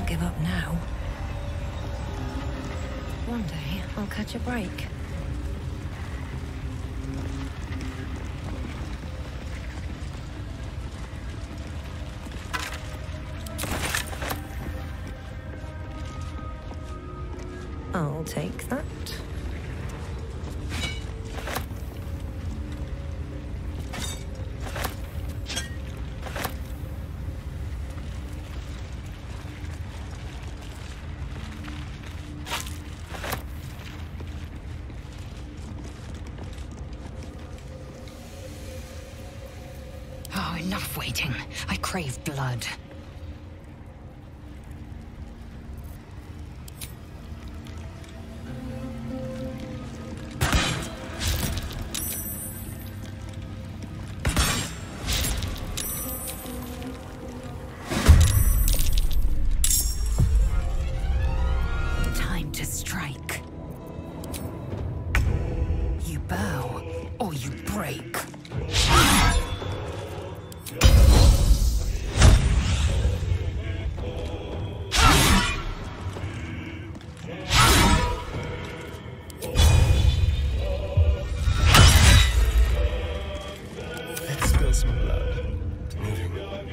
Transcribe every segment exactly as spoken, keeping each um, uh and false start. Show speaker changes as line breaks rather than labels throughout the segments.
can't give up now. One day, I'll catch a break. I'll take that.
Oh, enough waiting. I crave blood. Time to strike. You bow, or you break.
Some blood. Moving.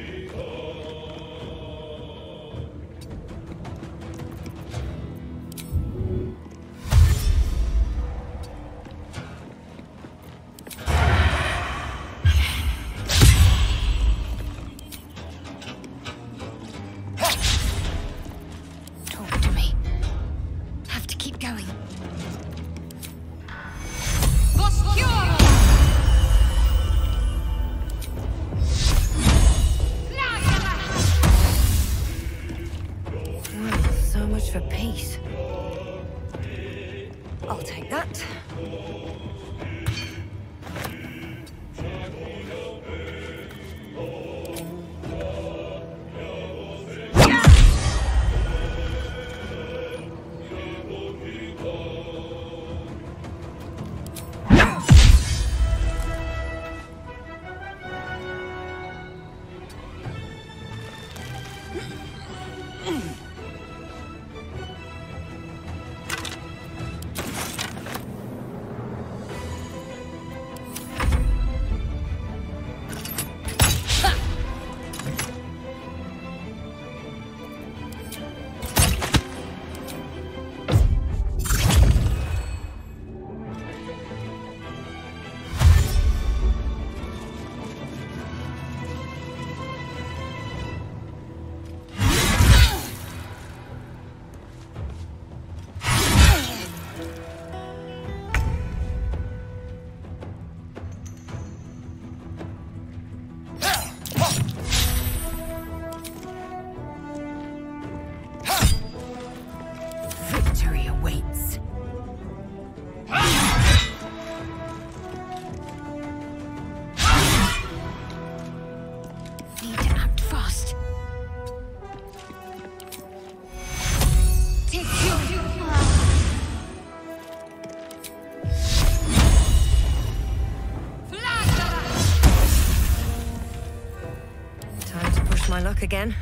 Talk to me. Have to keep going.
So much for peace. I'll take that.
Victory awaits. Need to act fast. Take you.
Time to push my luck again.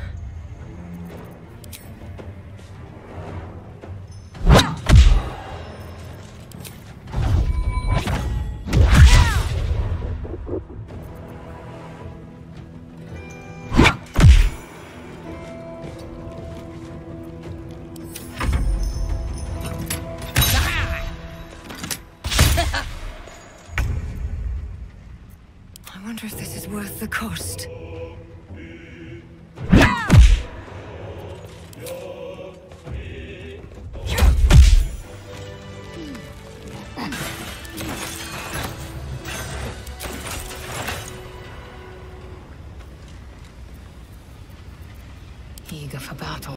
I wonder if this is worth the cost.
Eager for battle.